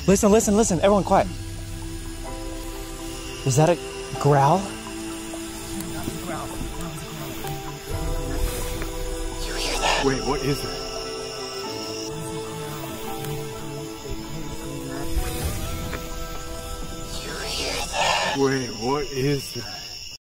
Listen, listen, listen. Everyone quiet. Is that a growl? You hear that? Wait, what is that? You hear that? Wait, what is that?